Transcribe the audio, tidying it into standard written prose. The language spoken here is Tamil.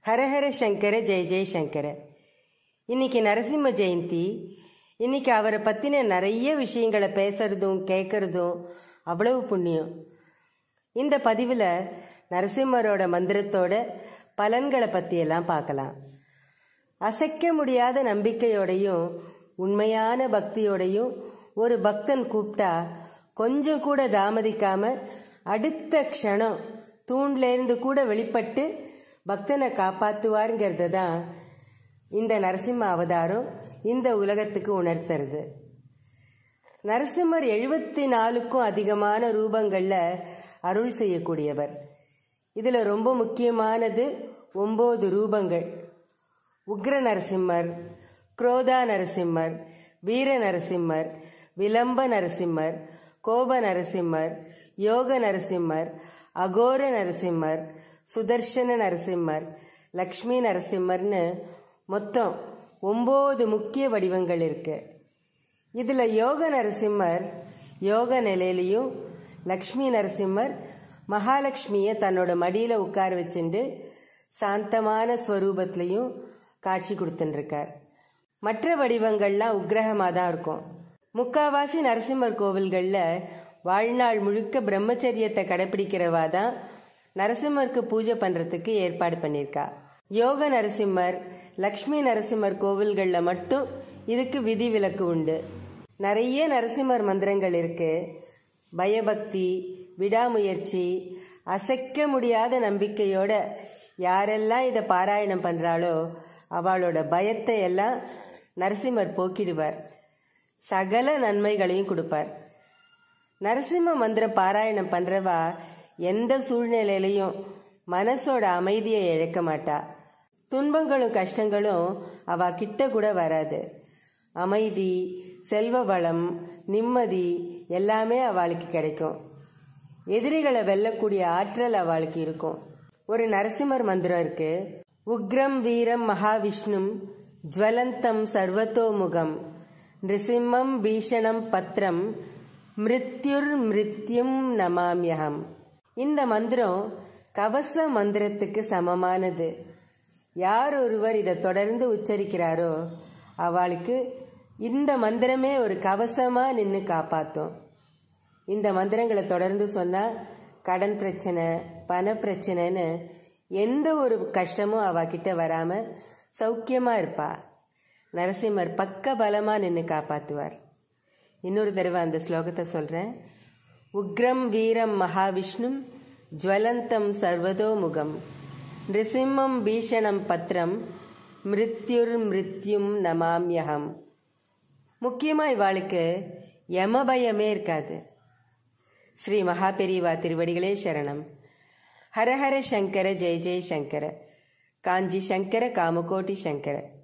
ஹரஹர சங்கர ஜெய ஜெய சங்கர. இன்னைக்கு நரசிம்ம ஜெயந்தி. இன்னைக்கு அவரை பற்றின நிறைய விஷயங்களை பேசுறதும் கேட்கறதும் அவ்வளவு புண்ணியம். இந்த பதிவில் நரசிம்மரோட மந்திரத்தோட பலன்களை பற்றியெல்லாம் பார்க்கலாம். அசைக்க முடியாத நம்பிக்கையோடையும் உண்மையான பக்தியோடையும் ஒரு பக்தன் கூப்பிட்டா கொஞ்சம் கூட தாமதிக்காம அடுத்த க்ஷணம் தூண்லேருந்து கூட வெளிப்பட்டு பக்தனை காப்பாற்றுவாருங்கிறது தான் இந்த நரசிம்ம அவதாரம் இந்த உலகத்துக்கு உணர்த்துறது. நரசிம்மர் 74க்கும் அதிகமான ரூபங்களில் அருள் செய்யக்கூடியவர். இதில் ரொம்ப முக்கியமானது 9 ரூபங்கள். உக்ர நரசிம்மர், குரோதா நரசிம்மர், வீர நரசிம்மர், விளம்ப நரசிம்மர், கோப நரசிம்மர், யோக நரசிம்மர், அகோர நரசிம்மர், சுதர்சன நரசிம்மர், லக்ஷ்மி நரசிம்மர்னு மொத்தம் 9 முக்கிய வடிவங்கள் இருக்கு. இதில் யோக நரசிம்மர் யோக நிலையிலையும், லக்ஷ்மி நரசிம்மர் மகாலட்சுமியை தன்னோட மடியில் உட்கார வச்சுட்டு சாந்தமான ஸ்வரூபத்திலையும் காட்சி கொடுத்துட்டுருக்கார். மற்ற வடிவங்கள்லாம் உக்ரகமாக தான் இருக்கும். முக்காவாசி நரசிம்மர் கோவில்களில் வாழ்நாள் முழுக்க பிரம்மச்சரியத்தை கடைப்பிடிக்கிறவா தான் நரசிம்மருக்கு பூஜை பண்ணுறதுக்கு ஏற்பாடு பண்ணியிருக்கா. யோக நரசிம்மர், லக்ஷ்மி நரசிம்மர் கோவில்களில் மட்டும் இதுக்கு விதி விலக்கு உண்டு. நிறைய நரசிம்மர் மந்திரங்கள் இருக்கு. பயபக்தி, விடாமுயற்சி, அசைக்க முடியாத நம்பிக்கையோட யாரெல்லாம் இதை பாராயணம் பண்ணுறாளோ அவளோட பயத்தை எல்லாம் நரசிம்மர் போக்கிடுவார். சகல நன்மைகளையும் கொடுப்பார். நரசிம்ம மந்திர பாராயணம் பண்ணுறவா எந்த சூழ்நிலையிலையும் மனசோட அமைதியை இழக்க மாட்டா. துன்பங்களும் கஷ்டங்களும் அவ கிட்ட கூட வராது. அமைதி, செல்வ வளம், நிம்மதி எல்லாமே அவளுக்கு கிடைக்கும். எதிரிகளை வெல்லக்கூடிய ஆற்றல் அவளுக்கு இருக்கும். ஒரு நரசிம்மர் மந்திரம் இருக்கு. உக்ரம் வீரம் மகாவிஷ்ணும் ஜ்வலந்தம் சர்வத்தோமுகம் நிருசிம்மம் பீஷணம் பத்ரம் மிருத்யுர் மிருத்யும் நமாம்யகம். இந்த மந்திரம் கவச மந்திரத்துக்கு சமமானது. யார் ஒருவர் இதை தொடர்ந்து உச்சரிக்கிறாரோ அவளுக்கு இந்த மந்திரமே ஒரு கவசமா நின்று காப்பாற்றும். இந்த மந்திரங்களை தொடர்ந்து சொன்னா கடன் பிரச்சனை, பண பிரச்சனைன்னு எந்த ஒரு கஷ்டமும் அவகிட்ட வராம சௌக்கியமா இருப்பா. நரசிம்மர் பக்க பலமா நின்று காப்பாத்துவார். இன்னொரு தடவை அந்த ஸ்லோகத்தை சொல்றேன். உக்ரம் வீரம் மகாவிஷ்ணும் ஜ்வலந்தம் சர்வதோமுகம் நிருசிம்மம் பீஷணம் பத்ரம் மிருத்யுர் மிருத்யும் நமாம்யகம். முக்கியமா இவாளுக்கு யம பயமே இருக்காது. ஸ்ரீ மகாபெரிவா திருவடிகளே சரணம். ஹரஹர சங்கர ஜெய ஜெய சங்கர. காஞ்சி சங்கர காமகோட்டி சங்கர.